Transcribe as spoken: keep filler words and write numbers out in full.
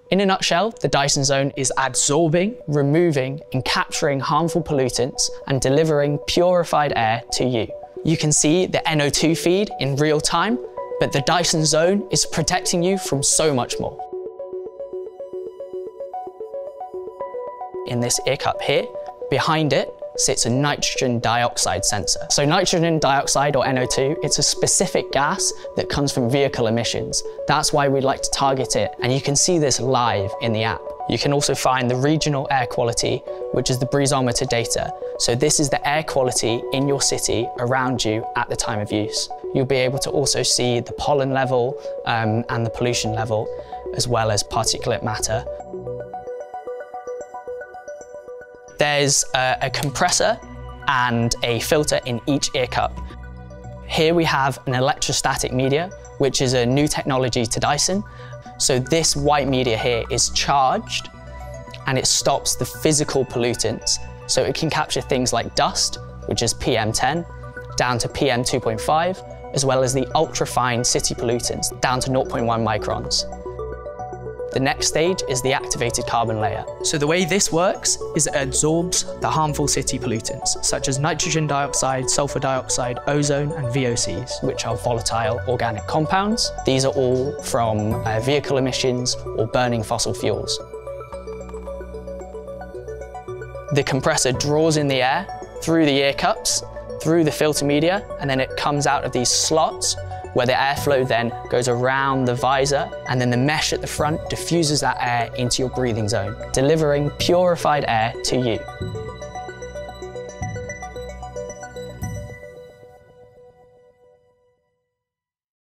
In a nutshell, the Dyson Zone is absorbing, removing and capturing harmful pollutants and delivering purified air to you. You can see the N O two feed in real time, but the Dyson Zone is protecting you from so much more. In this ear cup here, behind it sits a nitrogen dioxide sensor. So nitrogen dioxide, or N O two, it's a specific gas that comes from vehicle emissions. That's why we like to target it, and you can see this live in the app. You can also find the regional air quality, which is the breezometer data. So this is the air quality in your city around you at the time of use. You'll be able to also see the pollen level um, and the pollution level, as well as particulate matter. There's a, a compressor and a filter in each ear cup. Here we have an electrostatic media, which is a new technology to Dyson. So this white media here is charged and it stops the physical pollutants. So it can capture things like dust, which is P M ten, down to P M two point five, as well as the ultrafine city pollutants, down to zero point one microns. The next stage is the activated carbon layer. So the way this works is it absorbs the harmful city pollutants, such as nitrogen dioxide, sulfur dioxide, ozone, and V O Cs, which are volatile organic compounds. These are all from uh, vehicle emissions or burning fossil fuels. The compressor draws in the air through the ear cups, through the filter media, and then it comes out of these slots, where the airflow then goes around the visor, and then the mesh at the front diffuses that air into your breathing zone, delivering purified air to you.